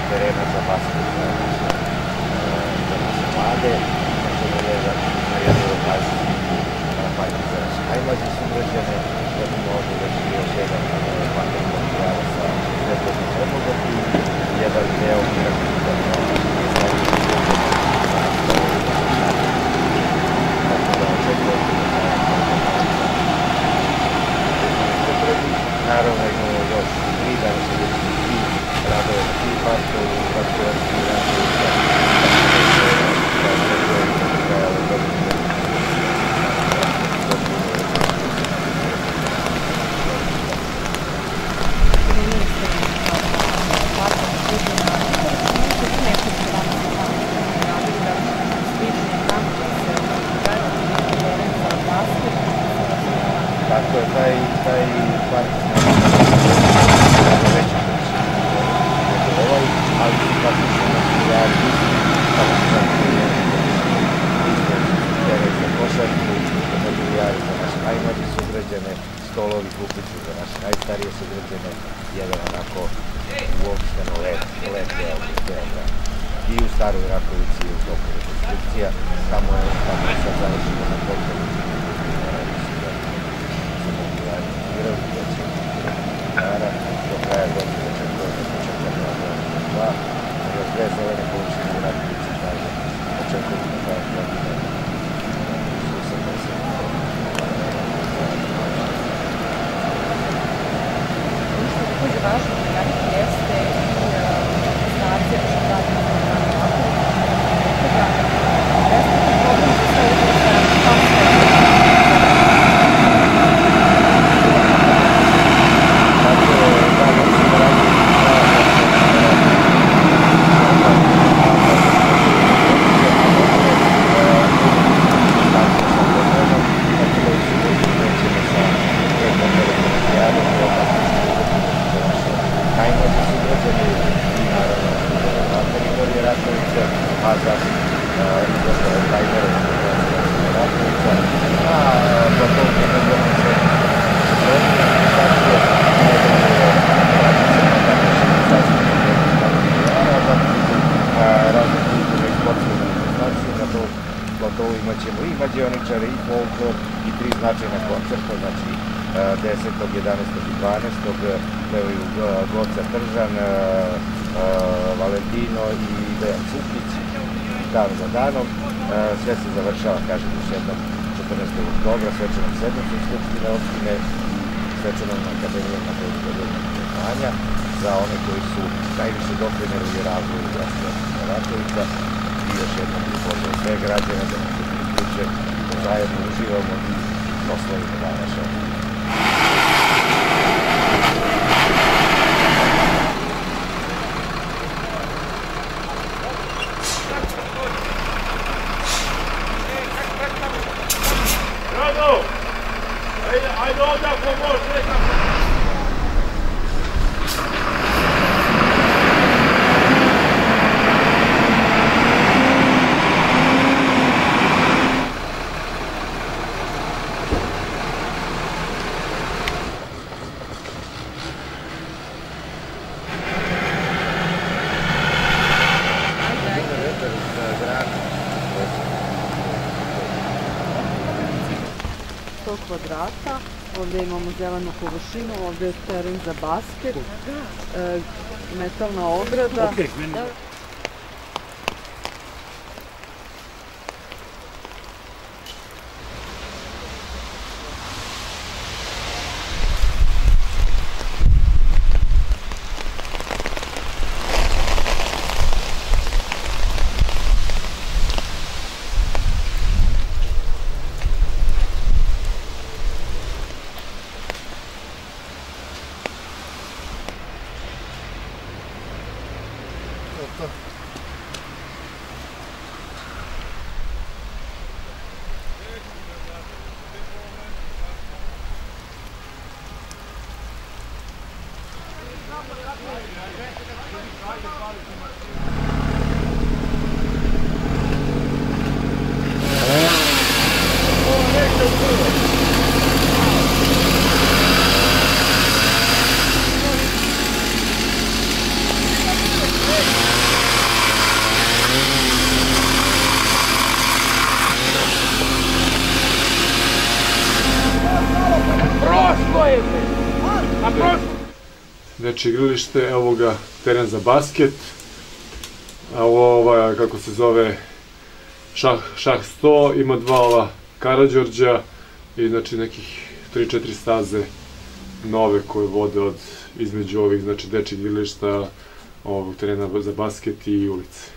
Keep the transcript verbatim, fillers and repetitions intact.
terena za basket za naše, za naše mlade. Znači, na jednoj lokaciji park za naše najmlađe sugrađane, zatim ovdje da će još jedan park materijala sa bezbednim podlogom i jedan deo kratika za naravno imamo još tri, danas će biti tri radove na tri parkovi, parkovarski radovi sa trajalo godinu. Tako je, taj, taj park je veći nego ovaj, ali tako što nas prijavili, tako što nam prijavili teren za košarku, materijali za naše najmlađe sugrađane, stolovi, kupice za naše najstarije sugrađane, jedan onako uopšteno lep, lep deo Beograda. I u Staroj Rakovici i u toku rekonstrukcija, tamo je, tamo je sad završeno na potrebu. Do kraja godine očekuje da početka dva, još dve zelene površine u Rakovici, kaže, očekujemo do kraja godine su se posebno. Ono što je takođe važno da raditi jeste i stacija što radimo na Rakovici, tako da besplatni program za sve učenike kao a zatim izostale tajmere Rakovica, a potom kada budemo se četvrtine organizacije, razne kulturne i sportske manifestacije, na to platovu imat ćemo i mađioničare, i folklor, i tri značajna koncerta, znači desetog, jedanaestog i dvanaestog pevaju Goca Tržan, Valentino i Dejan Cukić, dan za danom. Sve se završava, kažem još jednom, četrnaestog oktobra, svečanom sednicom Skupštine opštine i svečanom akademijom na Beogradskog znanja za one koji su najviše doprineli razvoju gradske Rakovica. I još jednom bih pozvao sve građane da nam se priključe, da zajedno uživamo i proslavimo dan naše opštine. I know that for more seconds. sto kvadrata, ovdje imamo zelenu površinu, ovdje je teren za basket, metalna ograda. Hey! dečje igralište, evo ga teren za basket, a ova, kako se zove, šah, šah sto, ima dva ova Karađorđa i znači nekih tri četiri staze nove koje vode od između ovih, znači, dečjih igrališta, ovog terena za basket i ulice.